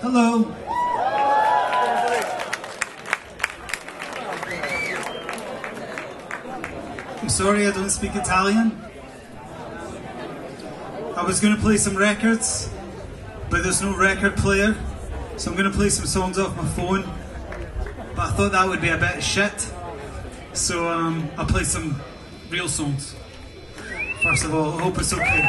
Hello. I'm sorry I don't speak Italian. I was going to play some records, but there's no record player, so I'm going to play some songs off my phone. But I thought that would be a bit shit, so I'll play some real songs. First of all, I hope it's okay.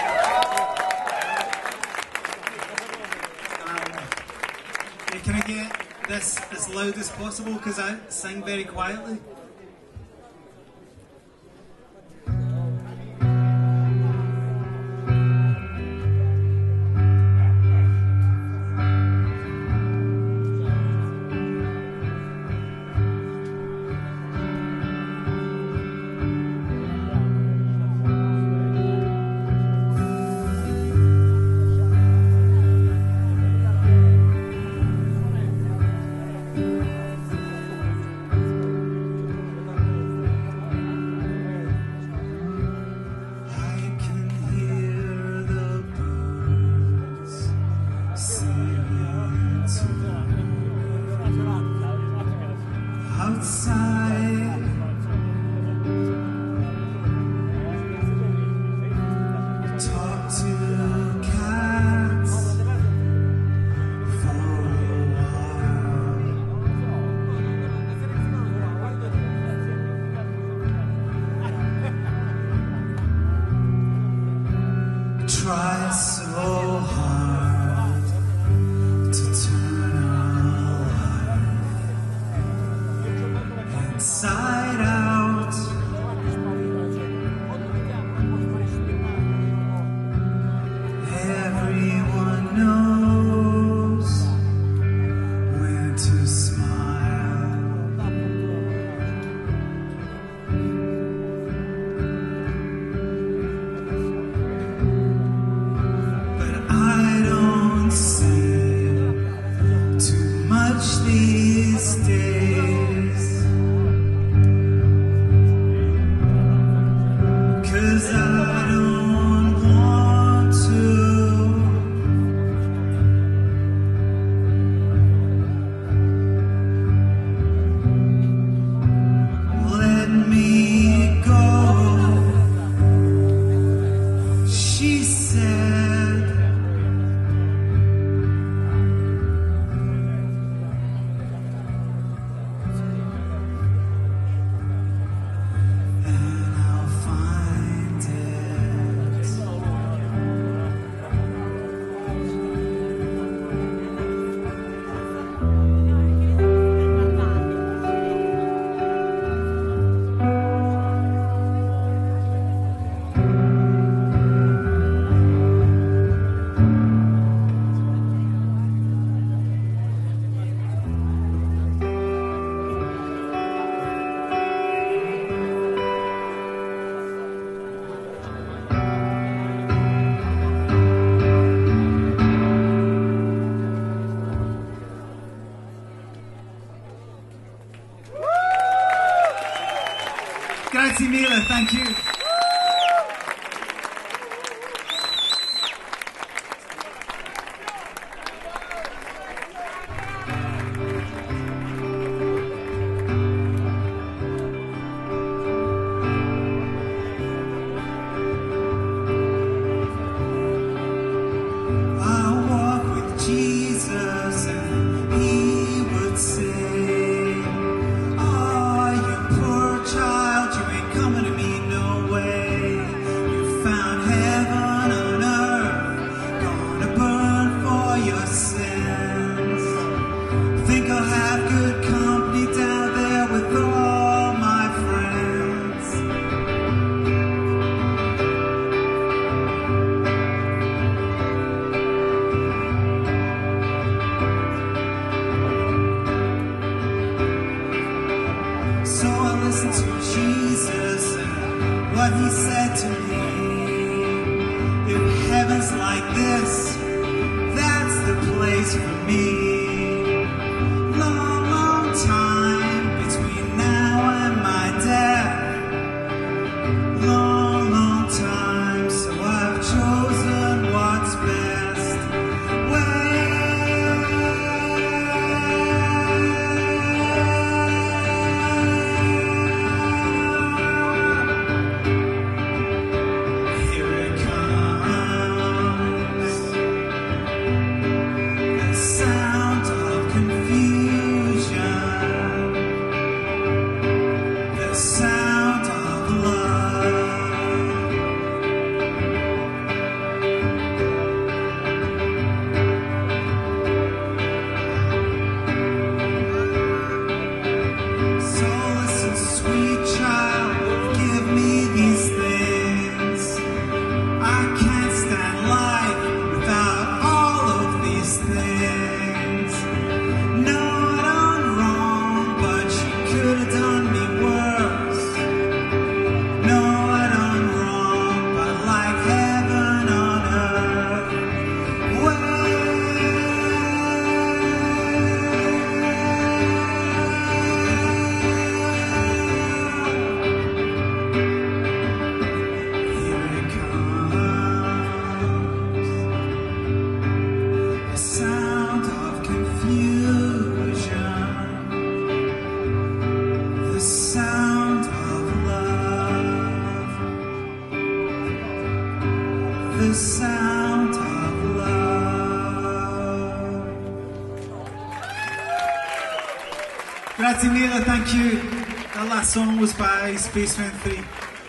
Can I get this as loud as possible, because I sing very quietly? Outside, talk to cats for a while. Try so hard to turn inside out. Everyone knows when to smile. But I don't see too much these days. 'Cause I don't want to. Let me go, she said. Grazie mille, thank you. I walk with Jesus and he would say, "Oh, you poor child, you ain't coming to me no way. You found heaven on earth, gonna burn for your sins. Think I'll have good company down there with all my friends." So I listened to Jesus and what he said to me. If heaven's like this, that's the place for me. Long, long time between now and my death. Long, long time, so I've chosen what's best. Well, the sound of love. Grazie mille, thank you. That last song was by Spaceman 3.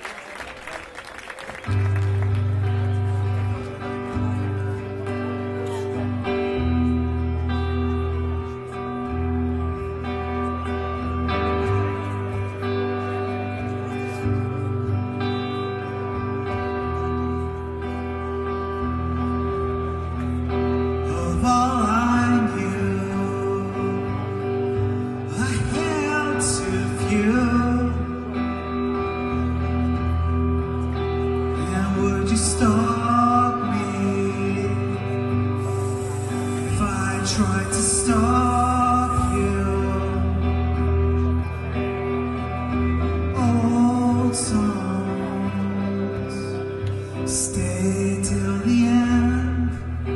Tried to stop you. Old songs stay till the end.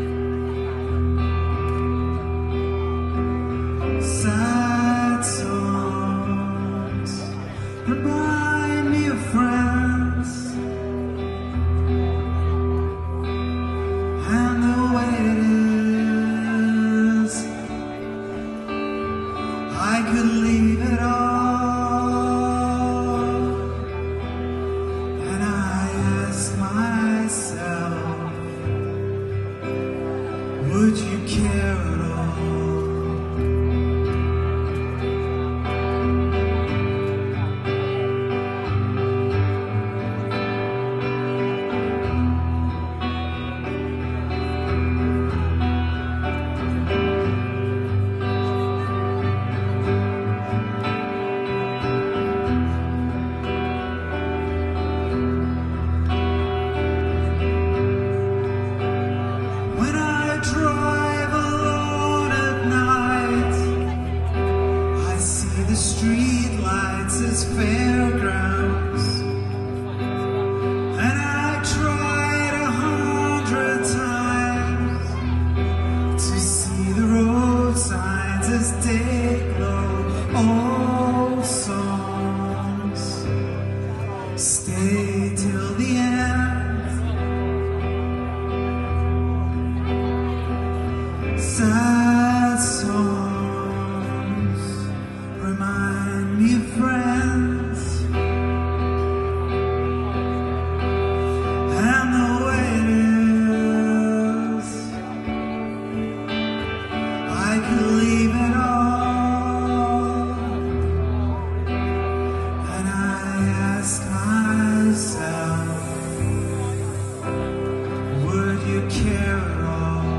Sad songs remind me of friends and the way it is. I could leave it all, and I ask myself, would you care at all? Drive alone at night, I see the street lights as fairgrounds, and I tried 100 times to see the road signs as day glow. Old songs stay till the end. Sad songs remind me of friends and the way it is. I could leave it all, and I ask myself, would you care at all?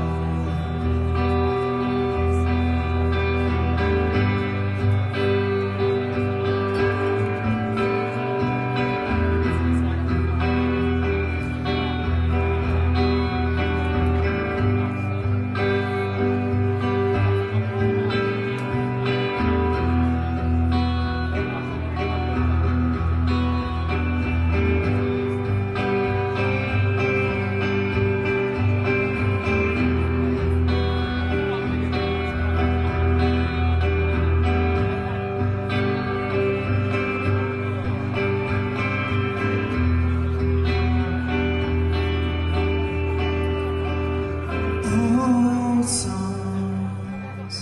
Old songs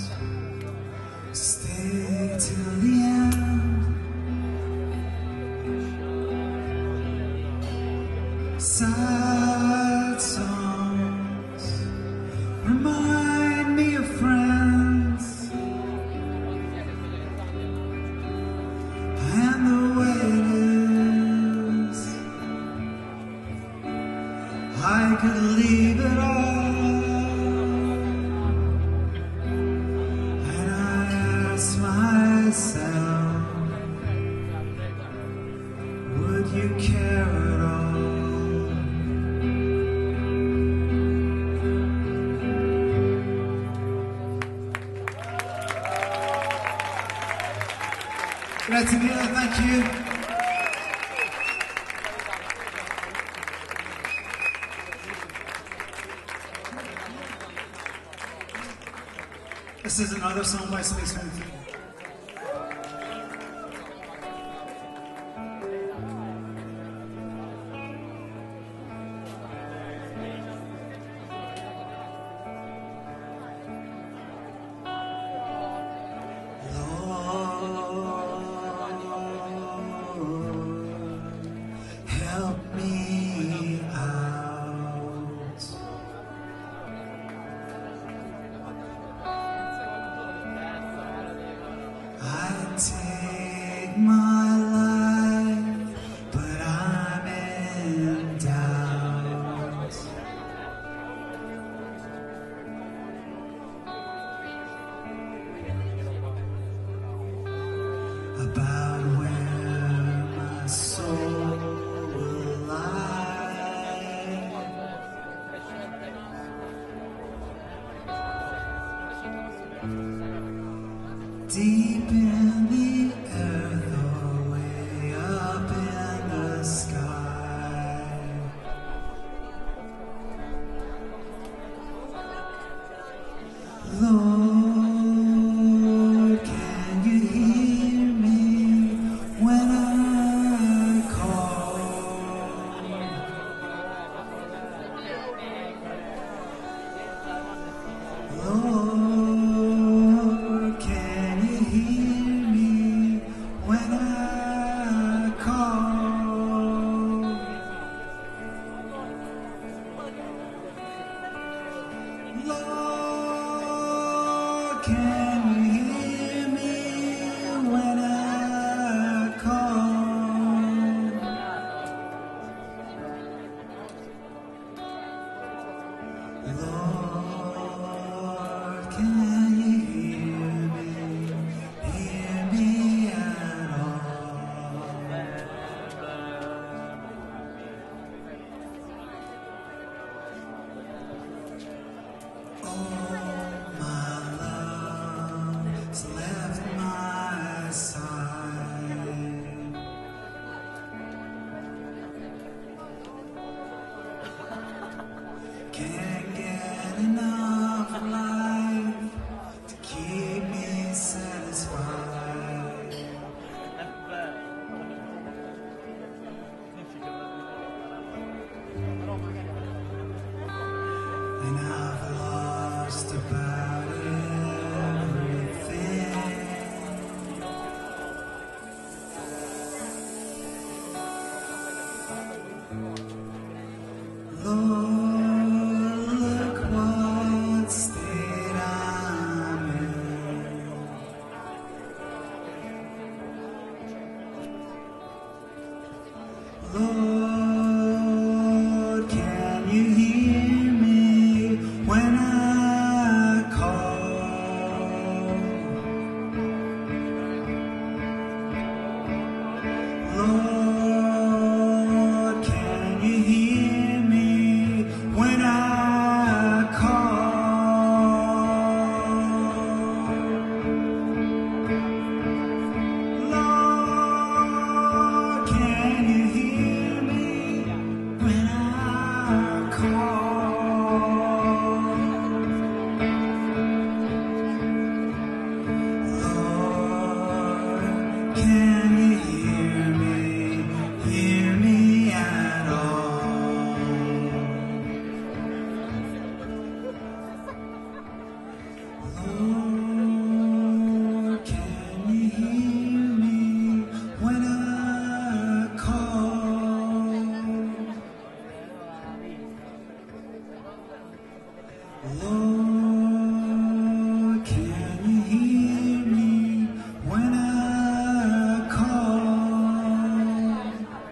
stay till the end. Sad songs remind me of friends and the way it is. I could leave it all, myself, would you care at all? Grazie mille, thank you. This is another song by Spaceman 3. me out. I take my life, but I'm in doubt about where my soul will lie. Deep in the earth or way up in the sky. Lord, can you hear me when I call? Lord, can you hear me when I call? Lord, can you hear me when I call? Lord, can you hear me at all? Oh, my love's left my side. Can't get enough life to keep me satisfied. And I've lost about everything. Lord, look what state I'm in. Lord, can you hear me when I call? Lord, can you hear me when I call? Lord, can you hear me when I call? Lord, can you hear me at all? Lord, can you hear me when I call? Lord, can you hear me when I call?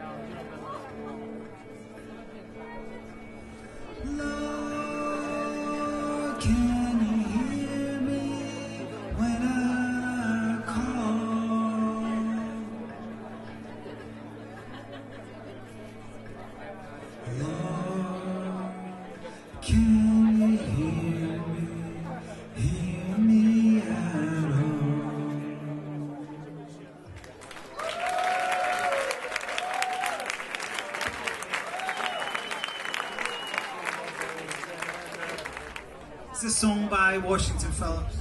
Lord, can you hear me when I call? Lord, can you hear me at all? It's a song by Washington Phillips.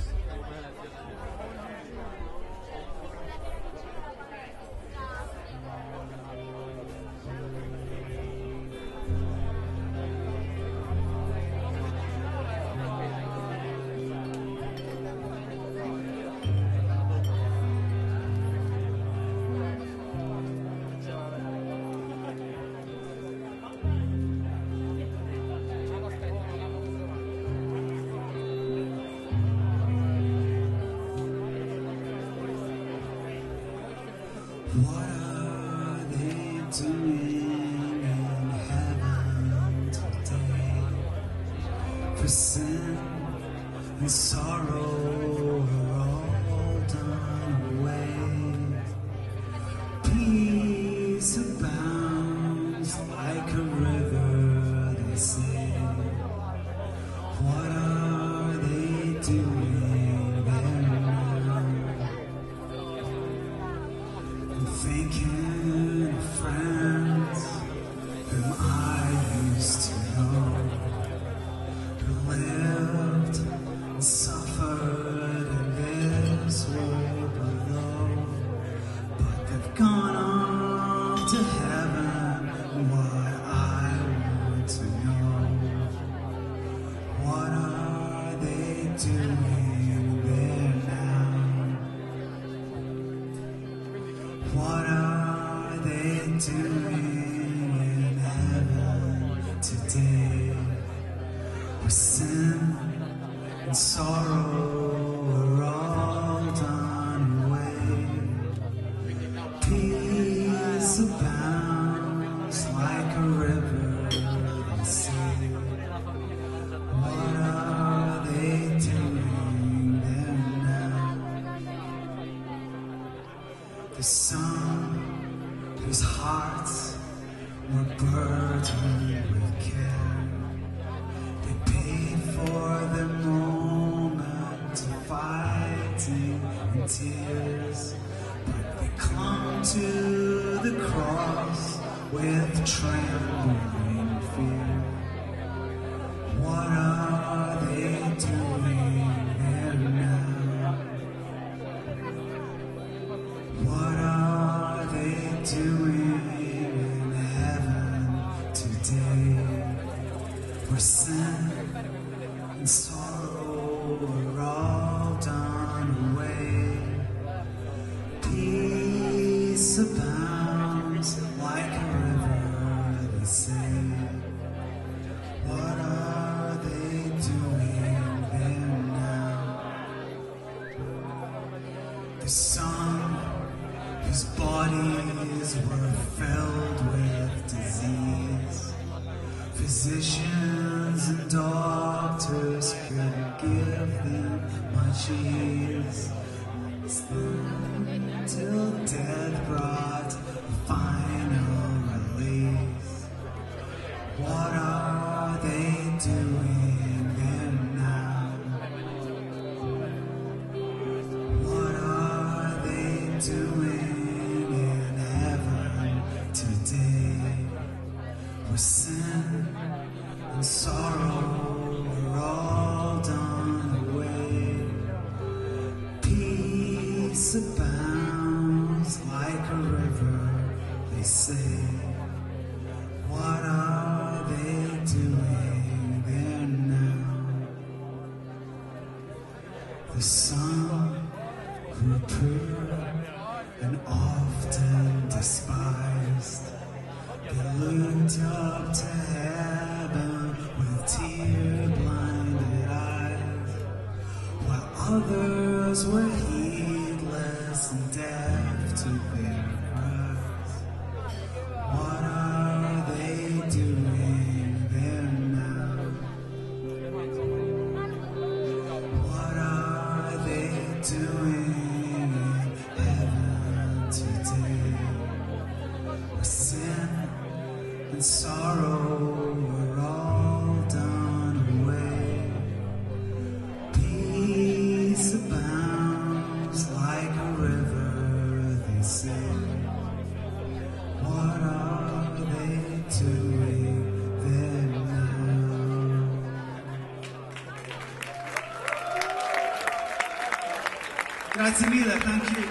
where sin and sorrow are all done away. Peace abounds like a river, they say. What are they doing there now? I'm thinking of friends whom I used to know, who lived and suffered in this world below, but they've gone on to heaven. What I want to know, what are they doing there now? What are they doing in heaven today, where sin and sorrow are all done away? Peace abounds like a river, they say. What are they doing there now? The son whose hearts were burdened with care, they paid for their moment of fighting and tears, but they clung to the cross with trembling fear. What are they doing there now? What are they doing in heaven today, where sin and sorrow are all done away? Peace abounds like a river, they say. What are they doing there now? The son whose bodies were filled with disease, physicians and doctors couldn't give them much ease. Till death brought a final release. What are they doing there now? What are they doing in heaven today, where sin and sorrow are all done away? Peace abounds like a river, they say. What are they doing there now? The son grew poor and often despised. They looked up to heaven with tear-blinded eyes, while others were heedless and deaf to their cries. What are they doing there now? What are they doing in heaven today, where sin and sorrow are all done away? Peace abounds like a river, they say. What are they doing there now? Grazie mille, thank you.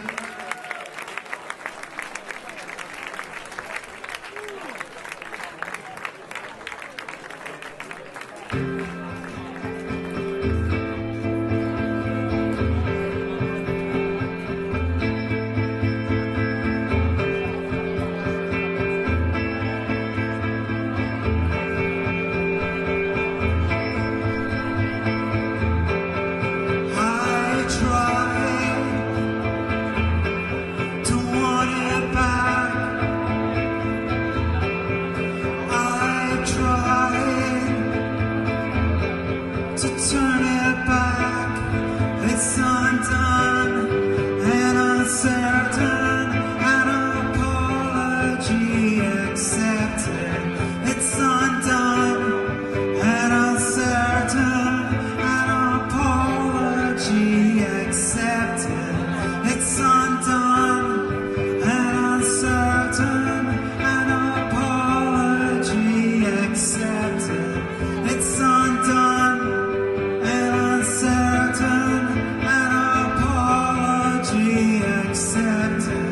to turn it back. It's undone and uncertain, an apology accepted. It's undone and uncertain, an apology accepted. It's undone and uncertain, an apology accepted. It's undone and uncertain, an apology accepted.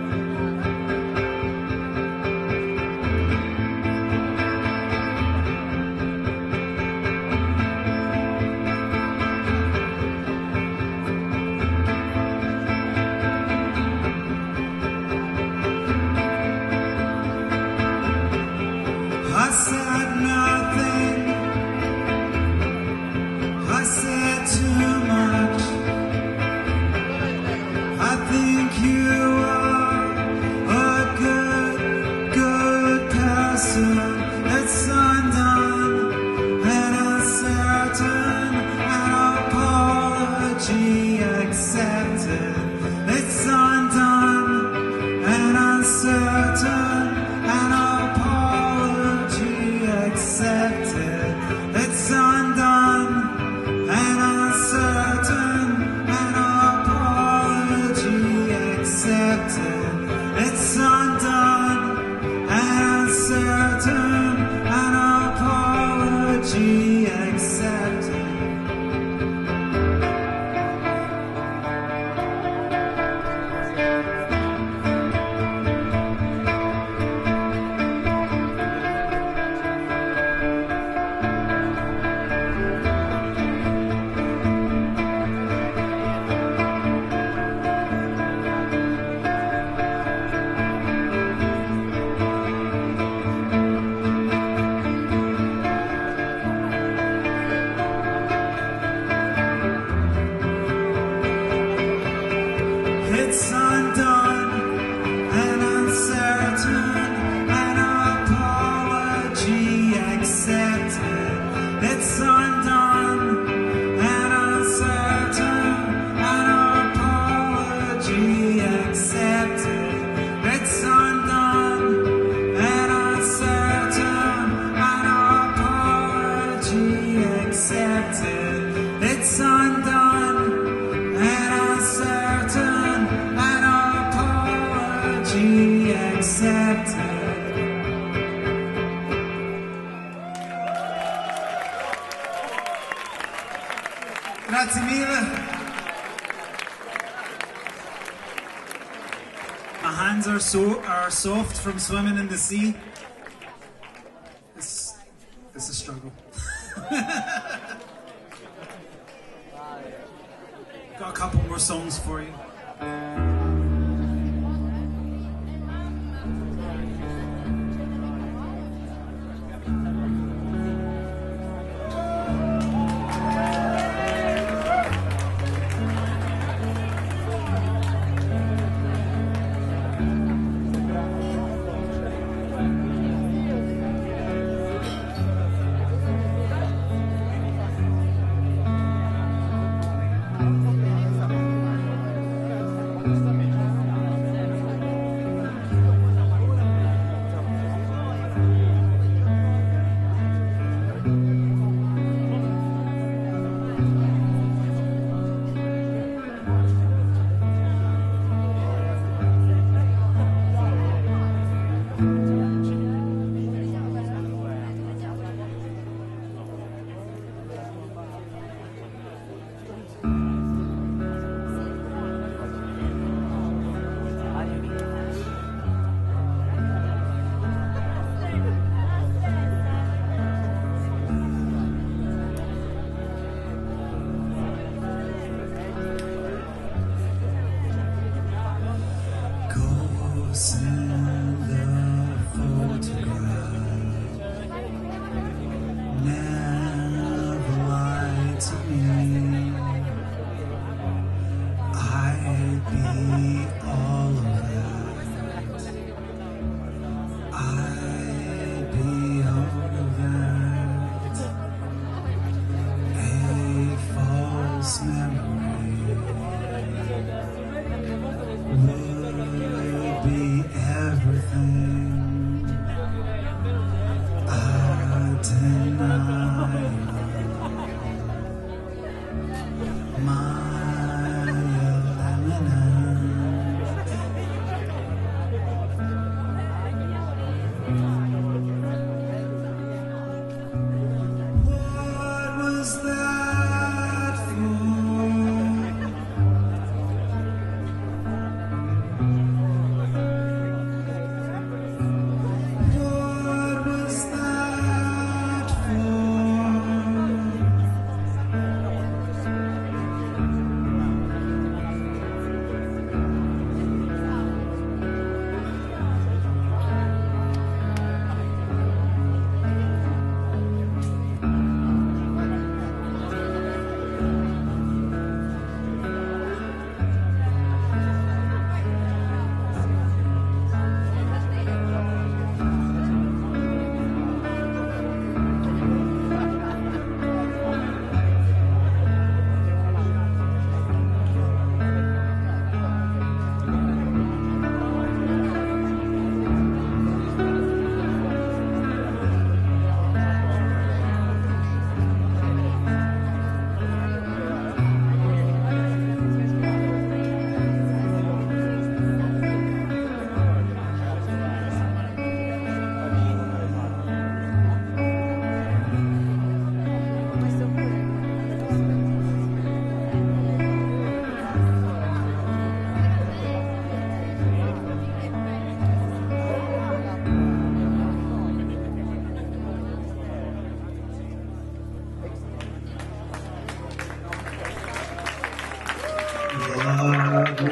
I said nothing, I said too much. I think you are a good person. It's undone and uncertain, an apology accepted. It's undone and uncertain, an apology accepted. It's undone and uncertain, an apology accepted. It's undone and uncertain, an apology accepted. It's undone and uncertain, an apology accepted. It's undone and uncertain, an apology accepted. It's undone and uncertain, an apology accepted. It's undone and uncertain, an apology accepted. Grazie mille. My hands are soft from swimming in the sea. It's a struggle. Got a couple more songs for you.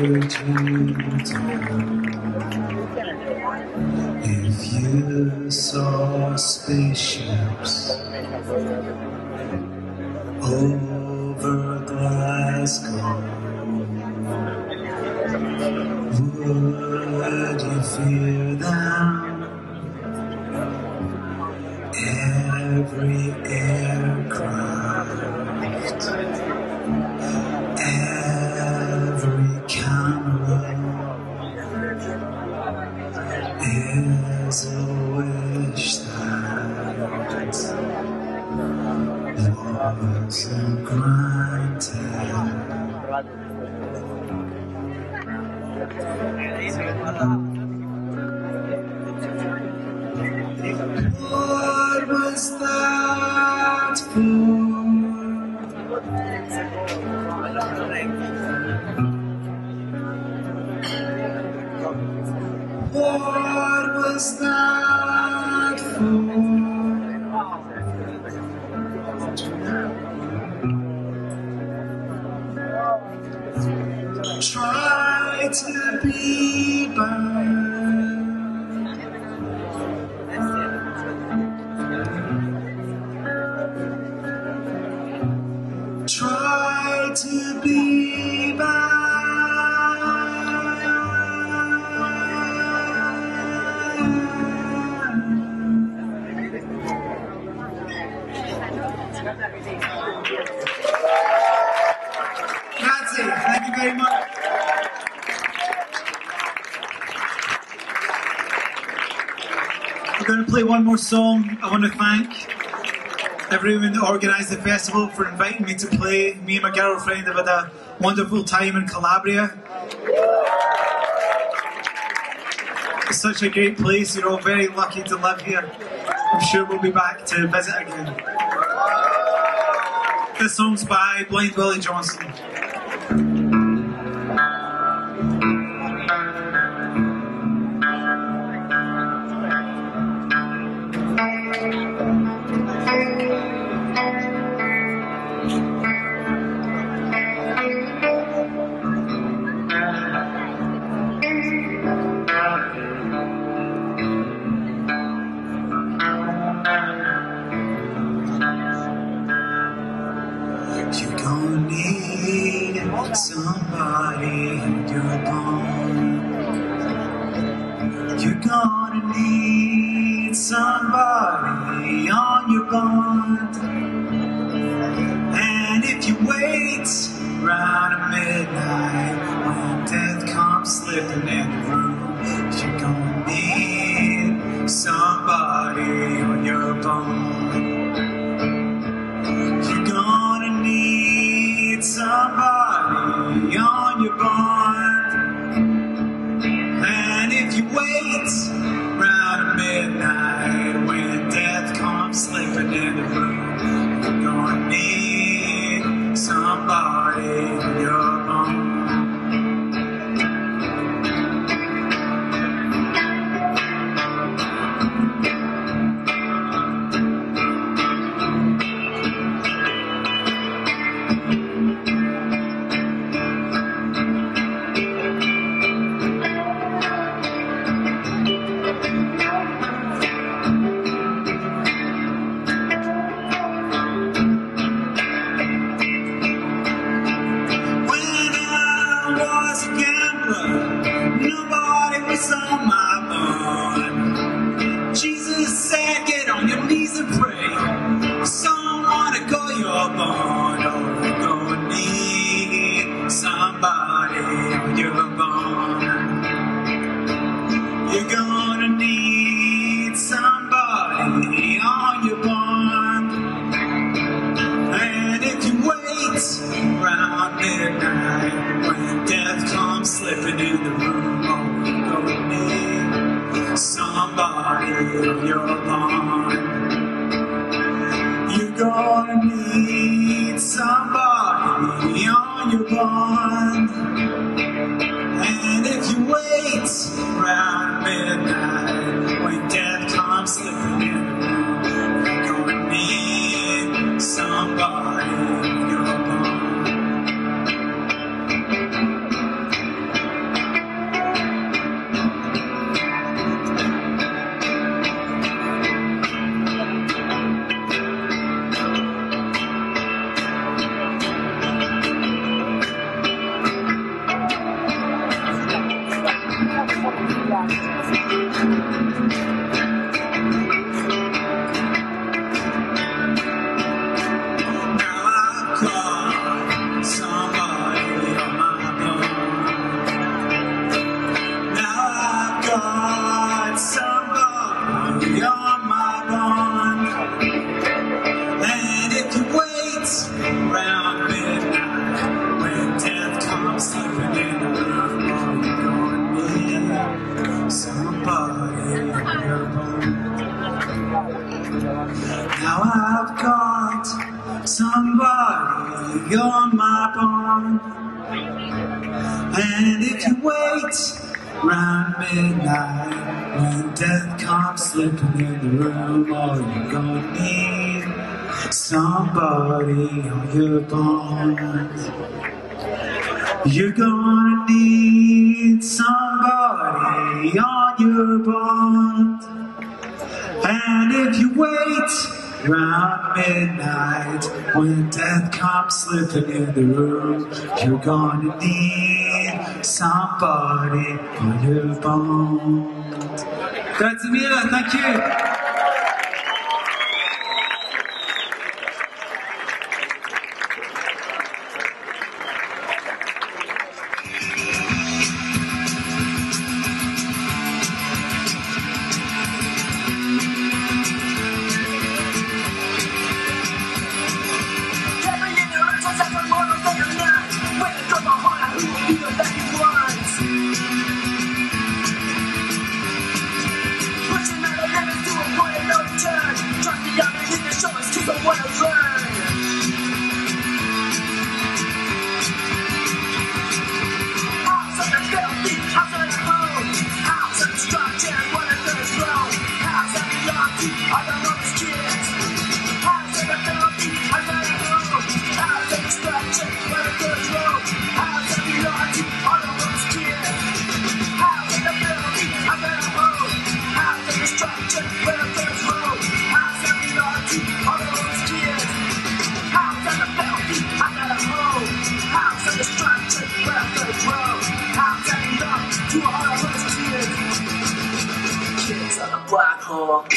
would you do if you saw spaceships over Glasgow? Would you fear them? Every aircraft, every camera is a wish that wasn't granted. What was that for? What was that for? Try to be bad. Try to be Grazie, thank you very much. We're going to play one more song. I want to thank everyone that organised the festival for inviting me to play. Me and my girlfriend have had a wonderful time in Calabria. It's such a great place, you know, very lucky to live here. I'm sure we'll be back to visit again. This song's by Blind Willie Johnson. You're gonna need somebody in your bone. You're gonna need somebody on your bond. And if you wait round midnight when death comes slipping in the room, you're gonna need somebody on your bone. Somebody on your bond. And if you wait round midnight when death comes slipping in the room, you're gonna need somebody on your bond. Now I've got somebody on my bond, and if you wait round midnight, when death comes slipping in the room, oh, you're gonna need somebody on your bond. You're gonna need somebody on your bond. And if you wait round midnight, when death comes slipping in the room, you're gonna need somebody on your bond. Grazie mille, thank you. Black hole.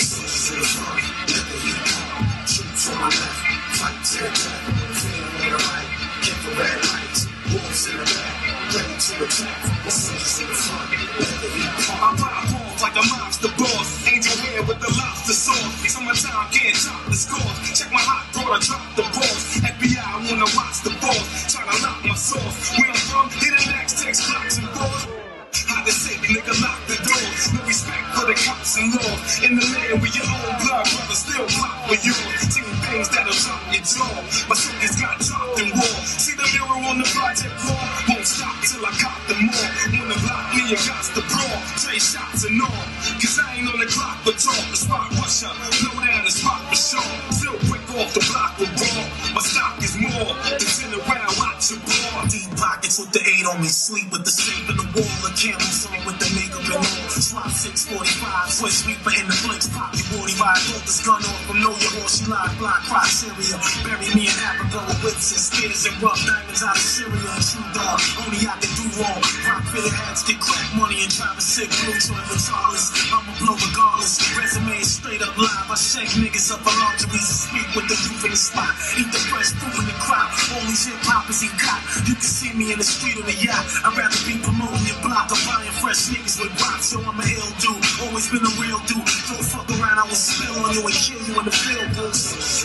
I pop off like a monster boss. Angel hair with the lobster sauce. Summertime can't top the score. Check my hot daughter, drop the balls. FBI wanna watch the balls. Tryna lock my sauce. Where I'm from, hit an axe, takes blocks and balls. How to say, nigga, lock the doors. No respect for the cops and law. In the land with your own blood, brother, still pop with yours. Seen things that'll drop your jaw. My soldiers got dropped in war. See the mirror on the project wall. Won't stop till I cop them all. Wanna block me, you got the brawl. Trade shots and all. Cause I ain't on the clock for talk. The spot rusher, blow down the spot for sure. Still quick off the block with raw. My stock is more. The 10 around, watch your ball. Deep pockets with the 8 on me. Sleep with the safe in the wall. A camel song with the makeup and all. Swap 645. Swiss sweeper in the flicks. Pop your 45. Hold this gun off from know your horse. She live block, cross Syria. Bury me in Africa with whips and spears and rough diamonds out of Syria. And true dog. Only I can do wrong. Rock fitted hats, get crack money and drive a sick blue joint with Charles. I'ma blow regardless. Resume is straight up live. I shake niggas up for lingerie and speak with the youth in the spot. Eat the fresh food in the crowd. All these hip hoppers he got. You can see me in the street on the yacht. I'd rather be promoting your block or buying fresh niggas with rocks. So I'm a ill dude. Always been a real dude. Don't fuck around, I will spill on you and kill you in the field, boots.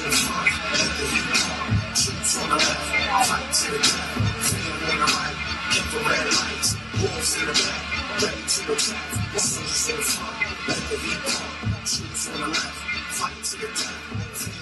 Troops on the left, fight to the death. Feeling on the right, infrared lights. Wolves in the back, ready to attack. Soldiers in the front, let the heat pump. Troops on the left, fight to the death.